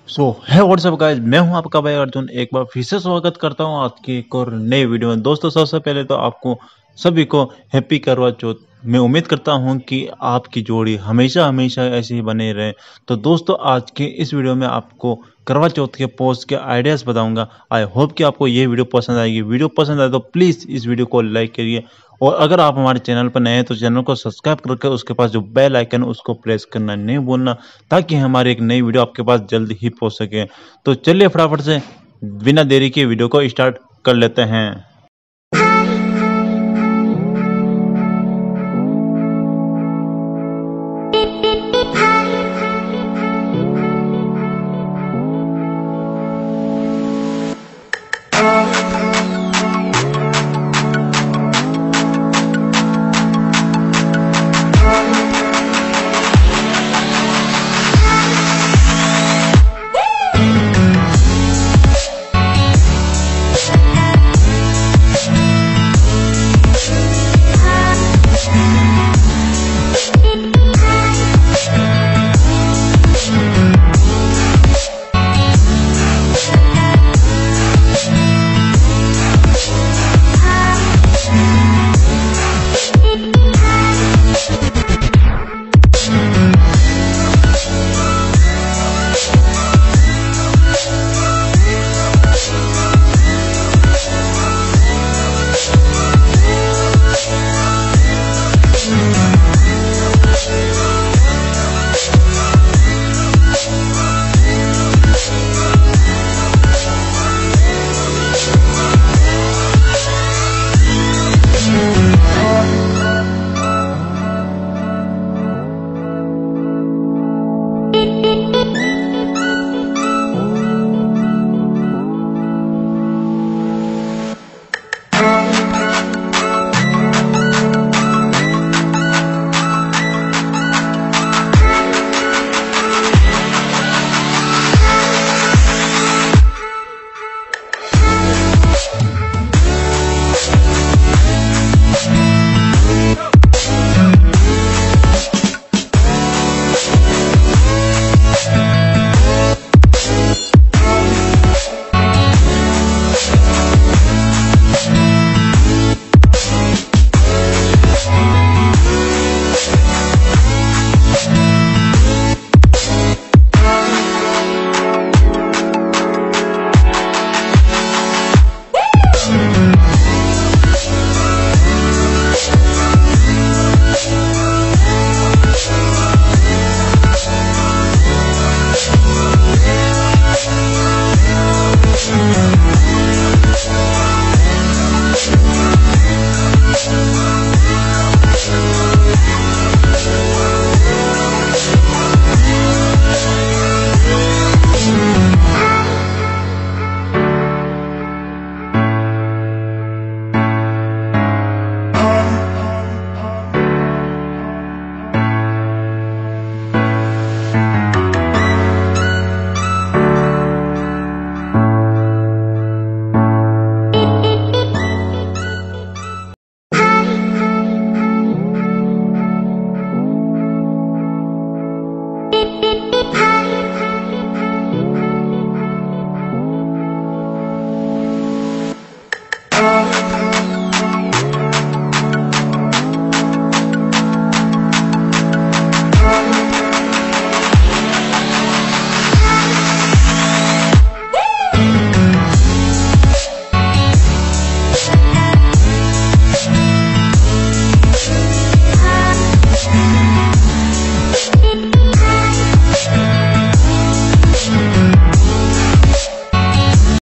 है WhatsApp guys, मैं हूं आपका भाई अर्जुन। एक बार फिर से स्वागत करता हूं आज की एक और नई वीडियो में। दोस्तों, सबसे पहले तो आपको सभी को हैप्पी करवा चौथ। मैं उम्मीद करता हूं कि आपकी जोड़ी हमेशा हमेशा ऐसे ही बने रहे। तो दोस्तों, आज के इस वीडियो में आपको करवा चौथ के पोस्ट के आइडियाज़ बताऊंगा। आई होप कि आपको ये वीडियो पसंद आएगी। वीडियो पसंद आए तो प्लीज़ इस वीडियो को लाइक करिए, और अगर आप हमारे चैनल पर नए हैं तो चैनल को सब्सक्राइब करके उसके पास जो बेल आइकन है उसको प्रेस करना नहीं भूलना, ताकि हमारी एक नई वीडियो आपके पास जल्द ही पहुंच सके। तो चलिए फटाफट से बिना देरी के वीडियो को स्टार्ट कर लेते हैं।